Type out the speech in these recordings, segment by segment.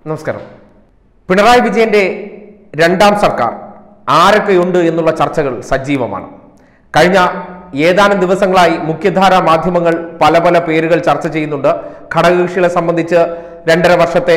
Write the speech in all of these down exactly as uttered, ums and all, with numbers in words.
നമസ്കാരം. പിണറായി വിജയന്റെ രണ്ടാം സർക്കാർ ആരൊക്കെയുണ്ട് എന്നുള്ള ചർച്ചകൾ സജീവമാണ്. കഴിഞ്ഞ ഏതാനും ദിവസങ്ങളായി മുഖ്യധാരാ മാധ്യമങ്ങൾ പല പല പേരുകൾ ചർച്ച ചെയ്യുന്നുണ്ട്. ഘടകകക്ഷികളെ സംബന്ധിച്ച് രണ്ടര വർഷത്തെ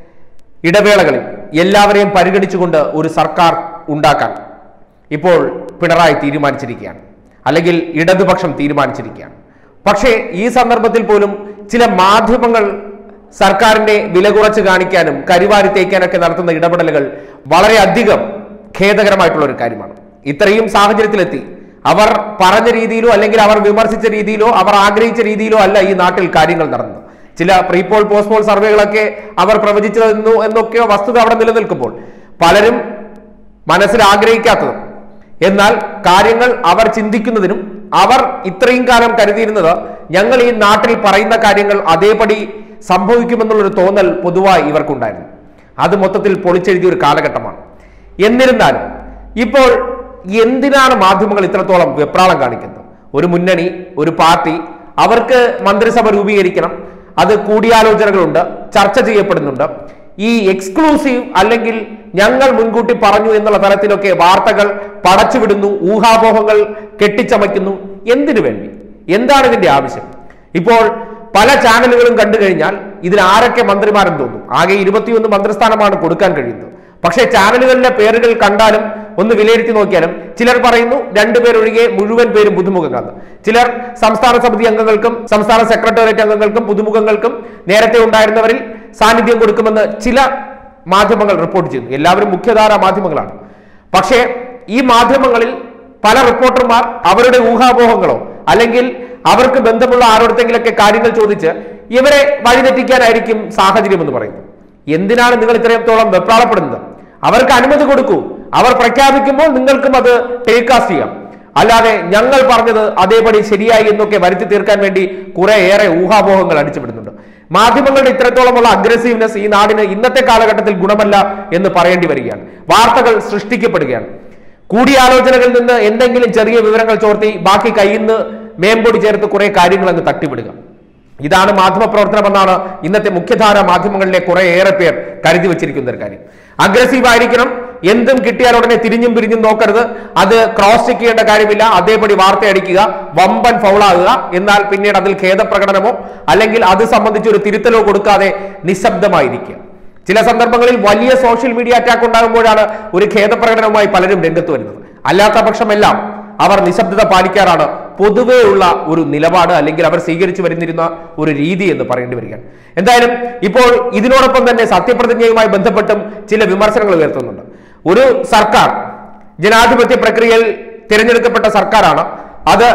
ഇടവേളകളിൽ എല്ലാവരെയും പരിഗണിച്ചുകൊണ്ട് ഒരു സർക്കാർ ഉണ്ടാക്കാൻ ഇപ്പോൾ പിണറായി തീരുമാനിച്ചിരിക്കുകയാണ്, അല്ലെങ്കിൽ ഇടതുപക്ഷം തീരുമാനിച്ചിരിക്കുകയാണ്. പക്ഷേ ഈ സന്ദർഭത്തിൽ പോലും ചില മാധ്യമങ്ങൾ സർക്കാരിനെ വില കുറച്ച് കാണിക്കാനും കരിവാരി തേക്കാനൊക്കെ നടത്തുന്ന ഇടപെടലുകൾ വളരെയധികം ഖേദകരമായിട്ടുള്ള ഒരു കാര്യമാണ്. ഇത്രയും സാഹചര്യത്തിലെത്തി അവർ പറഞ്ഞ രീതിയിലോ അല്ലെങ്കിൽ അവർ വിമർശിച്ച രീതിയിലോ അവർ ആഗ്രഹിച്ച രീതിയിലോ അല്ല ഈ നാട്ടിൽ കാര്യങ്ങൾ നടന്നത്. ചില പ്രീപോൾ പോസ്റ്റ് പോൾ സർവേകളൊക്കെ അവർ പ്രവചിച്ചതെന്നു എന്നൊക്കെ വസ്തുത അവിടെ നിലനിൽക്കുമ്പോൾ പലരും മനസ്സിൽ ആഗ്രഹിക്കാത്തതും എന്നാൽ കാര്യങ്ങൾ അവർ ചിന്തിക്കുന്നതിനും അവർ ഇത്രയും കാലം കരുതിയിരുന്നത് ഞങ്ങൾ ഈ നാട്ടിൽ പറയുന്ന കാര്യങ്ങൾ അതേപടി സംഭവിക്കുമെന്നുള്ളൊരു തോന്നൽ പൊതുവായി ഇവർക്കുണ്ടായിരുന്നു. അത് മൊത്തത്തിൽ പൊളിച്ചെഴുതിയ ഒരു കാലഘട്ടമാണ്. എന്നിരുന്നാലും ഇപ്പോൾ എന്തിനാണ് മാധ്യമങ്ങൾ ഇത്രത്തോളം വെപ്രാളം കാണിക്കുന്നത്? ഒരു മുന്നണി, ഒരു പാർട്ടി, അവർക്ക് മന്ത്രിസഭ രൂപീകരിക്കണം, അത് കൂടിയാലോചനകളുണ്ട്, ചർച്ച ചെയ്യപ്പെടുന്നുണ്ട്. ഈ എക്സ്ക്ലൂസീവ് അല്ലെങ്കിൽ ഞങ്ങൾ മുൻകൂട്ടി പറഞ്ഞു എന്നുള്ള തരത്തിലൊക്കെ വാർത്തകൾ പടച്ചുവിടുന്നു, ഊഹാപോഹങ്ങൾ കെട്ടിച്ചമയ്ക്കുന്നു. എന്തിനു വേണ്ടി? എന്താണ് ഇതിന്റെ ആവശ്യം? ഇപ്പോൾ പല ചാനലുകളും കണ്ടു കഴിഞ്ഞാൽ ഇതിൽ ആരൊക്കെ മന്ത്രിമാരെന്ന് തോന്നും. ആകെ ഇരുപത്തിയൊന്ന് മന്ത്രിസ്ഥാനമാണ് കൊടുക്കാൻ കഴിയുന്നത്. പക്ഷേ ചാനലുകളിലെ പേരുകൾ കണ്ടാലും ഒന്ന് വിലയിരുത്തി നോക്കിയാലും ചിലർ പറയുന്നു രണ്ടുപേരൊഴികെ മുഴുവൻ പേരും പുതുമുഖങ്ങളാണ്. ചിലർ സംസ്ഥാന സമിതി അംഗങ്ങൾക്കും സംസ്ഥാന സെക്രട്ടേറിയറ്റ് അംഗങ്ങൾക്കും പുതുമുഖങ്ങൾക്കും നേരത്തെ ഉണ്ടായിരുന്നവരിൽ സാന്നിധ്യം കൊടുക്കുമെന്ന് ചില മാധ്യമങ്ങൾ റിപ്പോർട്ട് ചെയ്യുന്നു. എല്ലാവരും മുഖ്യധാരാ മാധ്യമങ്ങളാണ്. പക്ഷേ ഈ മാധ്യമങ്ങളിൽ പല റിപ്പോർട്ടർമാർ അവരുടെ ഊഹാപോഹങ്ങളോ അല്ലെങ്കിൽ അവർക്ക് ബന്ധമുള്ള ആരോടത്തെങ്കിലൊക്കെ കാര്യങ്ങൾ ചോദിച്ച് ഇവരെ വഴിതെറ്റിക്കാനായിരിക്കും സാഹചര്യം എന്ന് പറയുന്നത്. എന്തിനാണ് നിങ്ങൾ ഇത്രത്തോളം വെപ്രാളപ്പെടുന്നത്? അവർക്ക് അനുമതി കൊടുക്കൂ. അവർ പ്രഖ്യാപിക്കുമ്പോൾ നിങ്ങൾക്കും അത് ടെലികാസ്റ്റ് ചെയ്യാം. അല്ലാതെ ഞങ്ങൾ പറഞ്ഞത് അതേപടി ശരിയായി എന്നൊക്കെ വരുത്തി തീർക്കാൻ വേണ്ടി കുറെ ഏറെ ഊഹാപോഹങ്ങൾ അടിച്ചുവിടുന്നുണ്ട്. മാധ്യമങ്ങളുടെ ഇത്രത്തോളമുള്ള അഗ്രസീവ്നെസ് ഈ നാടിന് ഇന്നത്തെ കാലഘട്ടത്തിൽ ഗുണമല്ല എന്ന് പറയേണ്ടി വരികയാണ്. വാർത്തകൾ സൃഷ്ടിക്കപ്പെടുകയാണ്. കൂടിയാലോചനകളിൽ നിന്ന് എന്തെങ്കിലും ചെറിയ വിവരങ്ങൾ ചോർത്തി ബാക്കി കയ്യിൽ നിന്ന് മേമ്പൊടി ചേർത്ത് കുറെ കാര്യങ്ങൾ അങ്ങ് തട്ടിവിടുക. ഇതാണ് മാധ്യമ പ്രവർത്തനം എന്നാണ് ഇന്നത്തെ മുഖ്യധാര മാധ്യമങ്ങളിലെ കുറെ ഏറെ പേർ കരുതി വെച്ചിരിക്കുന്ന ഒരു കാര്യം. അഗ്രസീവ് ആയിരിക്കണം, എന്തും കിട്ടിയാൽ ഉടനെ തിരിഞ്ഞും പിരിഞ്ഞും നോക്കരുത്, അത് ക്രോസ് ചെക്ക് ചെയ്യേണ്ട കാര്യമില്ല, അതേപടി വാർത്തയടിക്കുക, വമ്പൻ ഫൗളാകുക, എന്നാൽ പിന്നീട് അതിൽ ഖേദപ്രകടനമോ അല്ലെങ്കിൽ അത് സംബന്ധിച്ച് ഒരു തിരുത്തലോ കൊടുക്കാതെ നിശബ്ദമായിരിക്കുക. ചില സന്ദർഭങ്ങളിൽ വലിയ സോഷ്യൽ മീഡിയ അറ്റാക്ക് ഉണ്ടാകുമ്പോഴാണ് ഒരു ഖേദപ്രകടനവുമായി പലരും രംഗത്ത് വരുന്നത്. അല്ലാത്ത പക്ഷമെല്ലാം അവർ നിശബ്ദത പാലിക്കാറാണ് പൊതുവേ ഉള്ള ഒരു നിലപാട്, അല്ലെങ്കിൽ അവർ സ്വീകരിച്ചു വരുന്നിരുന്ന ഒരു രീതി എന്ന് പറയേണ്ടി വരികയാണ്. എന്തായാലും ഇപ്പോൾ ഇതിനോടൊപ്പം തന്നെ സത്യപ്രതിജ്ഞയുമായി ബന്ധപ്പെട്ടും ചില വിമർശനങ്ങൾ ഉയർത്തുന്നുണ്ട്. ഒരു സർക്കാർ ജനാധിപത്യ പ്രക്രിയയിൽ തിരഞ്ഞെടുക്കപ്പെട്ട സർക്കാരാണ്, അത്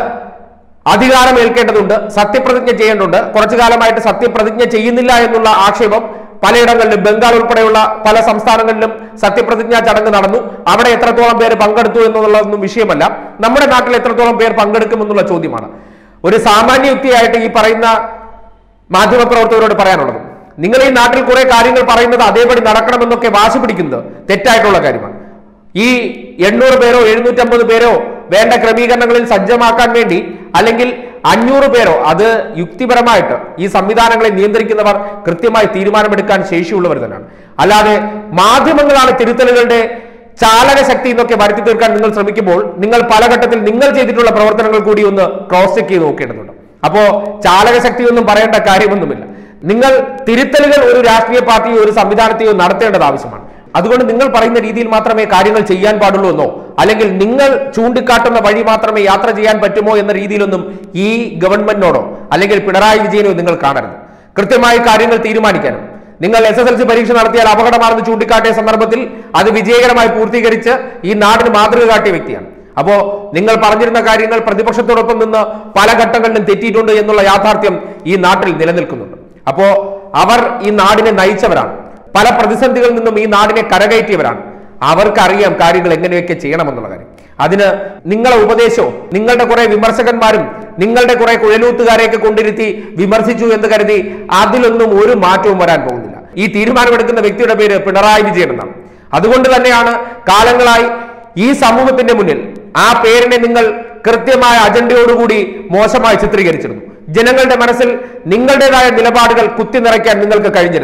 അധികാരം ഏൽക്കേണ്ടതുണ്ട്, സത്യപ്രതിജ്ഞ ചെയ്യേണ്ടതുണ്ട്. കുറച്ചു കാലമായിട്ട് സത്യപ്രതിജ്ഞ ചെയ്യുന്നില്ല എന്നുള്ള ആക്ഷേപം പലയിടങ്ങളിലും, ബംഗാൾ ഉൾപ്പെടെയുള്ള പല സംസ്ഥാനങ്ങളിലും സത്യപ്രതിജ്ഞാ ചടങ്ങ് നടന്നു. അവിടെ എത്രത്തോളം പേര് പങ്കെടുത്തു എന്നുള്ളതൊന്നും വിഷയമല്ല. നമ്മുടെ നാട്ടിൽ എത്രത്തോളം പേർ പങ്കെടുക്കുമെന്നുള്ള ചോദ്യമാണ്. ഒരു സാമാന്യ യുക്തിയായിട്ട് ഈ പറയുന്ന മാധ്യമപ്രവർത്തകരോട് പറയാനുള്ളത്, നിങ്ങൾ ഈ നാട്ടിൽ കുറെ കാര്യങ്ങൾ പറയുന്നത് അതേപടി നടക്കണമെന്നൊക്കെ വാശി പിടിക്കുന്നത് തെറ്റായിട്ടുള്ള കാര്യമാണ്. ഈ എണ്ണൂറ് പേരോ എഴുന്നൂറ്റമ്പത് പേരോ വേണ്ട ക്രമീകരണങ്ങളിൽ സജ്ജമാക്കാൻ വേണ്ടി അല്ലെങ്കിൽ അഞ്ഞൂറ് പേരോ, അത് യുക്തിപരമായിട്ട് ഈ സംവിധാനങ്ങളെ നിയന്ത്രിക്കുന്നവർ കൃത്യമായി തീരുമാനമെടുക്കാൻ ശേഷിയുള്ളവർ തന്നെയാണ്. അല്ലാതെ മാധ്യമങ്ങളാണ് തിരുത്തലുകളുടെ ചാലക ശക്തി എന്നൊക്കെ വരുത്തി തീർക്കാൻ നിങ്ങൾ ശ്രമിക്കുമ്പോൾ നിങ്ങൾ പല ഘട്ടത്തിൽ നിങ്ങൾ ചെയ്തിട്ടുള്ള പ്രവർത്തനങ്ങൾ കൂടി ഒന്ന് ക്രോസ് ചെക്ക് ചെയ്ത് നോക്കേണ്ടതുണ്ട്. അപ്പോ ചാലക ശക്തിയൊന്നും പറയേണ്ട കാര്യമൊന്നുമില്ല. നിങ്ങൾ തിരുത്തലുകൾ ഒരു രാഷ്ട്രീയ പാർട്ടിയോ ഒരു സംവിധാനത്തെയോ നടത്തേണ്ടത് ആവശ്യമാണ്. അതുകൊണ്ട് നിങ്ങൾ പറയുന്ന രീതിയിൽ മാത്രമേ കാര്യങ്ങൾ ചെയ്യാൻ പാടുള്ളൂ എന്നോ അല്ലെങ്കിൽ നിങ്ങൾ ചൂണ്ടിക്കാട്ടുന്ന വഴി മാത്രമേ യാത്ര ചെയ്യാൻ പറ്റുമോ എന്ന രീതിയിലൊന്നും ഈ ഗവൺമെന്റിനോടോ അല്ലെങ്കിൽ പിണറായി വിജയനോ നിങ്ങൾ കാണരുത്. കൃത്യമായി കാര്യങ്ങൾ തീരുമാനിക്കാനും, നിങ്ങൾ എസ് എസ് എൽ സി പരീക്ഷ നടത്തിയാൽ അപകടമാണെന്ന് ചൂണ്ടിക്കാട്ടിയ സന്ദർഭത്തിൽ അത് വിജയകരമായി പൂർത്തീകരിച്ച് ഈ നാടിന് മാതൃക കാട്ടിയ വ്യക്തിയാണ്. അപ്പോ നിങ്ങൾ പറഞ്ഞിരുന്ന കാര്യങ്ങൾ പ്രതിപക്ഷത്തോടൊപ്പം നിന്ന് പല ഘട്ടങ്ങളിലും തെറ്റിയിട്ടുണ്ട് എന്നുള്ള യാഥാർത്ഥ്യം ഈ നാട്ടിൽ നിലനിൽക്കുന്നുണ്ട്. അപ്പോ അവർ ഈ നാടിനെ നയിച്ചവരാണ്, പല പ്രതിസന്ധികളിൽ നിന്നും ഈ നാടിനെ കരകയറ്റിയവരാണ്. അവർക്കറിയാം കാര്യങ്ങൾ എങ്ങനെയൊക്കെ ചെയ്യണമെന്നുള്ള കാര്യം. അതിന് നിങ്ങളെ ഉപദേശവും നിങ്ങളുടെ കുറെ വിമർശകന്മാരും നിങ്ങളുടെ കുറെ കുഴലൂത്തുകാരെയൊക്കെ കൊണ്ടിരുത്തി വിമർശിച്ചു എന്ന് കരുതി അതിലൊന്നും ഒരു മാറ്റവും വരാൻ പോകുന്നില്ല. ഈ തീരുമാനമെടുക്കുന്ന വ്യക്തിയുടെ പേര് പിണറായി വിജയൻ എന്നാണ്. അതുകൊണ്ട് തന്നെയാണ് കാലങ്ങളായി ഈ സമൂഹത്തിന്റെ മുന്നിൽ ആ പേരിനെ നിങ്ങൾ കൃത്യമായ അജണ്ടയോടുകൂടി മോശമായി ചിത്രീകരിച്ചിരുന്നു. ജനങ്ങളുടെ മനസ്സിൽ നിങ്ങളുടേതായ നിലപാടുകൾ കുത്തി നിറയ്ക്കാൻ നിങ്ങൾക്ക് കഴിഞ്ഞിരുന്നു.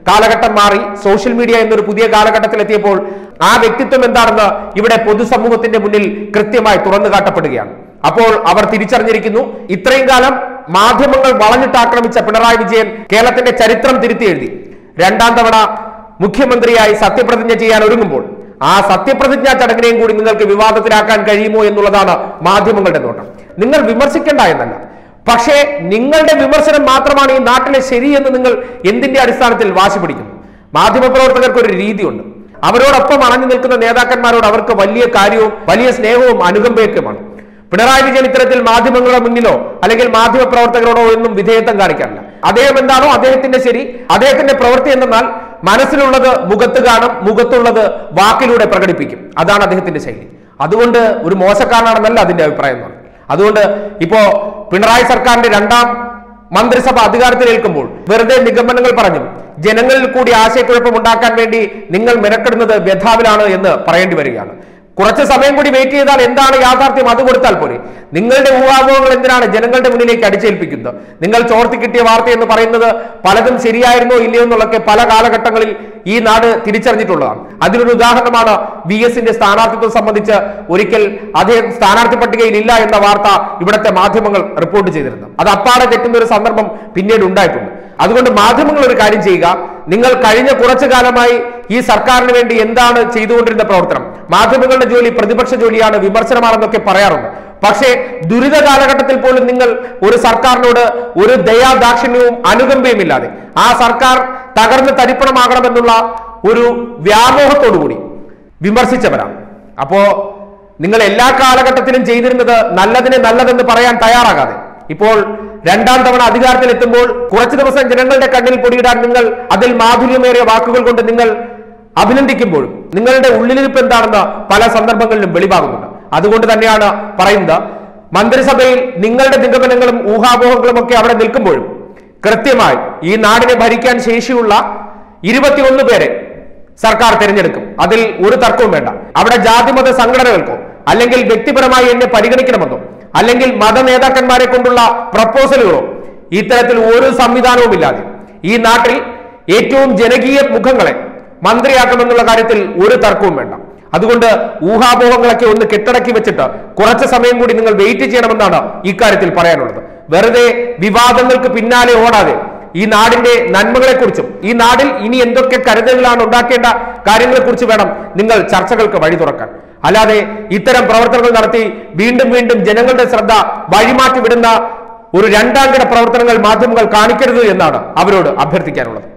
കാലഘട്ടം മാറി സോഷ്യൽ മീഡിയ എന്നൊരു പുതിയ കാലഘട്ടത്തിലെത്തിയപ്പോൾ ആ വ്യക്തിത്വം എന്താണെന്ന് ഇവിടെ പൊതുസമൂഹത്തിന്റെ മുന്നിൽ കൃത്യമായി തുറന്നു കാട്ടപ്പെടുകയാണ്. അപ്പോൾ അവർ തിരിച്ചറിഞ്ഞിരിക്കുന്നു, ഇത്രയും കാലം മാധ്യമങ്ങൾ വളഞ്ഞിട്ട് ആക്രമിച്ച പിണറായി വിജയൻ കേരളത്തിന്റെ ചരിത്രം തിരുത്തി എഴുതി രണ്ടാം തവണ മുഖ്യമന്ത്രിയായി സത്യപ്രതിജ്ഞ ചെയ്യാൻ ഒരുങ്ങുമ്പോൾ ആ സത്യപ്രതിജ്ഞാ ചടങ്ങിനെയും കൂടി നിങ്ങൾക്ക് വിവാദത്തിലാക്കാൻ കഴിയുമോ എന്നുള്ളതാണ് മാധ്യമങ്ങളുടെ നോട്ടം. നിങ്ങൾ വിമർശിക്കേണ്ട എന്നല്ല, പക്ഷേ നിങ്ങളുടെ വിമർശനം മാത്രമാണ് ഈ നാട്ടിലെ ശരിയെന്ന് നിങ്ങൾ എന്തിന്റെ അടിസ്ഥാനത്തിൽ വാശി പിടിക്കുന്നു? മാധ്യമപ്രവർത്തകർക്ക് ഒരു രീതിയുണ്ട്. അവരോടൊപ്പം അണഞ്ഞു നിൽക്കുന്ന നേതാക്കന്മാരോട് അവർക്ക് വലിയ കാര്യവും വലിയ സ്നേഹവും അനുകമ്പയൊക്കെയാണ്. പിണറായി വിജയൻ ഇത്തരത്തിൽ മാധ്യമങ്ങളുടെ മുന്നിലോ അല്ലെങ്കിൽ മാധ്യമ പ്രവർത്തകരോടോ ഒന്നും വിധേയത്വം കാണിക്കാറില്ല. അദ്ദേഹം എന്താണോ അദ്ദേഹത്തിന്റെ ശരി, അദ്ദേഹത്തിന്റെ പ്രവൃത്തി എന്നാൽ മനസ്സിലുള്ളത് മുഖത്ത് കാണും, മുഖത്തുള്ളത് വാക്കിലൂടെ പ്രകടിപ്പിക്കും. അതാണ് അദ്ദേഹത്തിന്റെ ശൈലി. അതുകൊണ്ട് ഒരു മോശക്കാരനാണെന്നല്ല അതിന്റെ അഭിപ്രായം. അതുകൊണ്ട് ഇപ്പോ പിണറായി സർക്കാരിന്റെ രണ്ടാം മന്ത്രിസഭ അധികാരത്തിലേൽക്കുമ്പോൾ വെറുതെ നിഗമനങ്ങൾ പറഞ്ഞു ജനങ്ങളിൽ കൂടി ആശയക്കുഴപ്പം ഉണ്ടാക്കാൻ വേണ്ടി നിങ്ങൾ മെനക്കെടുന്നത് വ്യഥാവിലാണ് എന്ന് പറയേണ്ടി വരികയാണ്. കുറച്ച് സമയം കൂടി വെയിറ്റ് ചെയ്താൽ എന്താണ് യാഥാർത്ഥ്യം അത് കൊടുത്താൽ പോരെ. നിങ്ങളുടെ ഊഹാപോഹങ്ങൾ എന്തിനാണ് ജനങ്ങളുടെ മുന്നിലേക്ക് അടിച്ചേൽപ്പിക്കുന്നത്? നിങ്ങൾ ചോർത്തി കിട്ടിയ വാർത്ത എന്ന് പറയുന്നത് പലതും ശരിയായിരുന്നോ ഇല്ലയോ എന്നുള്ളതൊക്കെ പല കാലഘട്ടങ്ങളിൽ ഈ നാട് തിരിച്ചറിഞ്ഞിട്ടുള്ളതാണ്. അതിനൊരു ഉദാഹരണമാണ് വി എസിന്റെ സ്ഥാനാർത്ഥിത്വം സംബന്ധിച്ച് ഒരിക്കൽ അദ്ദേഹം സ്ഥാനാർത്ഥി പട്ടികയിൽ ഇല്ല എന്ന വാർത്ത ഇവിടുത്തെ മാധ്യമങ്ങൾ റിപ്പോർട്ട് ചെയ്തിരുന്നു. അത് അപ്പാടെ തെറ്റുന്ന ഒരു സന്ദർഭം പിന്നീട് ഉണ്ടായിട്ടുണ്ട്. അതുകൊണ്ട് മാധ്യമങ്ങൾ ഒരു കാര്യം ചെയ്യുക, നിങ്ങൾ കഴിഞ്ഞ കുറച്ചു കാലമായി ഈ സർക്കാരിന് വേണ്ടി എന്താണ് ചെയ്തുകൊണ്ടിരുന്ന പ്രവർത്തനം? മാധ്യമങ്ങളുടെ ജോലി പ്രതിപക്ഷ ജോലിയാണ്, വിമർശനമാണെന്നൊക്കെ പറയാറുണ്ട്. പക്ഷേ ദുരിത കാലഘട്ടത്തിൽ പോലും നിങ്ങൾ ഒരു സർക്കാരിനോട് ഒരു ദയാദാക്ഷിണ്യവും അനുകമ്പയും ഇല്ലാതെ ആ സർക്കാർ തകർന്ന് തരിപ്പണമാകണമെന്നുള്ള ഒരു വ്യാമോഹത്തോടുകൂടി വിമർശിച്ചവരാണ്. അപ്പോ നിങ്ങൾ എല്ലാ കാലഘട്ടത്തിലും ചെയ്തിരുന്നത് നല്ലതിനെ നല്ലതെന്ന് പറയാൻ തയ്യാറാകാതെ ഇപ്പോൾ രണ്ടാം തവണ അധികാരത്തിൽ എത്തുമ്പോൾ കുറച്ചു ദിവസം ജനങ്ങളുടെ കണ്ണിൽ പൊടിയിടാൻ നിങ്ങൾ അതിൽ മാധുര്യമേറിയ വാക്കുകൾ കൊണ്ട് നിങ്ങൾ അഭിനന്ദിക്കുമ്പോഴും നിങ്ങളുടെ ഉള്ളിലിരിപ്പ് എന്താണെന്ന് പല സന്ദർഭങ്ങളിലും വെളിവാകുന്നുണ്ട്. അതുകൊണ്ട് തന്നെയാണ് പറയുന്നത്, മന്ത്രിസഭയിൽ നിങ്ങളുടെ നിഗമനങ്ങളും ഊഹാപോഹങ്ങളും ഒക്കെ അവിടെ നിൽക്കുമ്പോഴും കൃത്യമായി ഈ നാടിനെ ഭരിക്കാൻ ശേഷിയുള്ള ഇരുപത്തിയൊന്ന് പേരെ സർക്കാർ തിരഞ്ഞെടുക്കും. അതിൽ ഒരു തർക്കവും വേണ്ട. അവിടെ ജാതിമത സംഘടനകൾക്കോ അല്ലെങ്കിൽ വ്യക്തിപരമായി എന്നെ പരിഗണിക്കണമെന്നോ അല്ലെങ്കിൽ മത നേതാക്കന്മാരെ കൊണ്ടുള്ള പ്രപ്പോസലുകളോ ഇത്തരത്തിൽ ഒരു സംവിധാനവും ഇല്ലാതെ ഈ നാട്ടിൽ ഏറ്റവും ജനകീയ മുഖങ്ങളെ മന്ത്രിയാക്കുമെന്നുള്ള കാര്യത്തിൽ ഒരു തർക്കവും വേണ്ട. അതുകൊണ്ട് ഊഹാപോഹങ്ങളൊക്കെ ഒന്ന് കെട്ടടക്കി വെച്ചിട്ട് കുറച്ച് സമയം കൂടി നിങ്ങൾ വെയിറ്റ് ചെയ്യണമെന്നാണ് ഇക്കാര്യത്തിൽ പറയാനുള്ളത്. വെറുതെ വിവാദങ്ങൾക്ക് പിന്നാലെ ഓടാതെ ഈ നാടിന്റെ നന്മകളെക്കുറിച്ചും ഈ നാടിൽ ഇനി എന്തൊക്കെ കരുതലുകളാണ് ഉണ്ടാക്കേണ്ട കാര്യങ്ങളെക്കുറിച്ച് വേണം നിങ്ങൾ ചർച്ചകൾക്ക് വഴി തുറക്കാൻ. അല്ലാതെ ഇത്തരം പ്രവർത്തനങ്ങൾ നടത്തി വീണ്ടും വീണ്ടും ജനങ്ങളുടെ ശ്രദ്ധ വഴിമാറ്റി വിടുന്ന ഒരു രണ്ടാംകിട പ്രവർത്തനങ്ങൾ മാധ്യമങ്ങൾ കാണിക്കരുത് എന്നാണ് അവരോട് അഭ്യർത്ഥിക്കാനുള്ളത്.